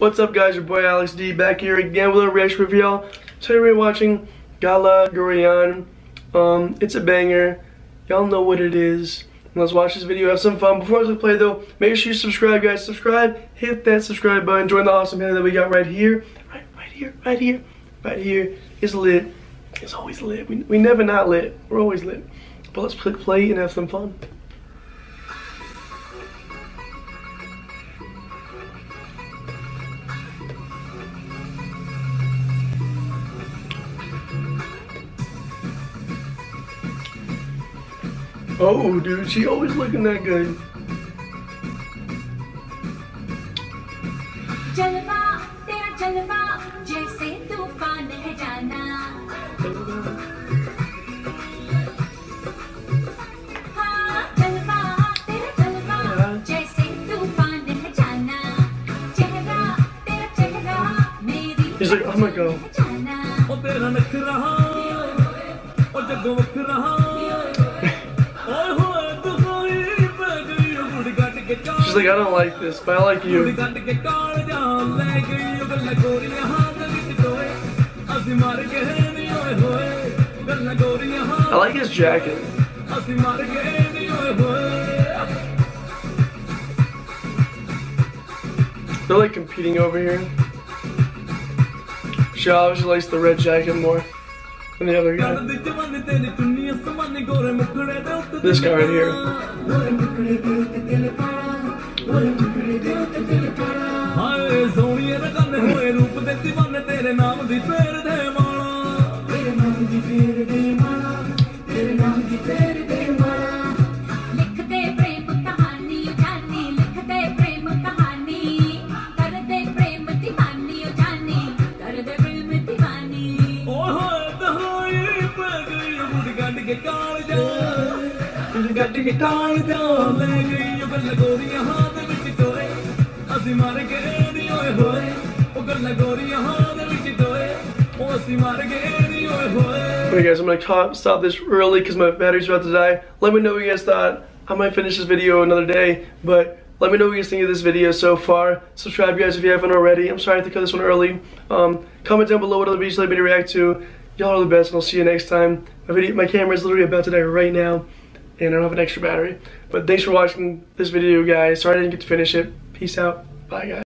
What's up guys, your boy Alex D back here again with a reaction review, y'all. Today we're watching GALLA GORIYAN. It's a banger. Y'all know what it is. Let's watch this video, have some fun. Before I play though, make sure you subscribe guys. Subscribe, hit that subscribe button, join the awesome family that we got right here. Right here. It's lit. It's always lit. We never not lit. We're always lit. But let's click play and have some fun. Oh, dude, she always looking that good. He's like, oh my god. She's like, I don't like this, but I like you. I like his jacket. They're like competing over here. She obviously likes the red jacket more than the other guy. This guy right here. Okay guys, I'm gonna stop this early because my battery's about to die. Let me know what you guys thought. I might finish this video another day, but let me know what you guys think of this video so far. Subscribe guys if you haven't already. I'm sorry I had to cut this one early. Comment down below what other videos you'd like me to react to. Y'all are the best and I'll see you next time. My camera is literally about to die right now and I don't have an extra battery. But thanks for watching this video guys. Sorry I didn't get to finish it. Peace out. Bye guys.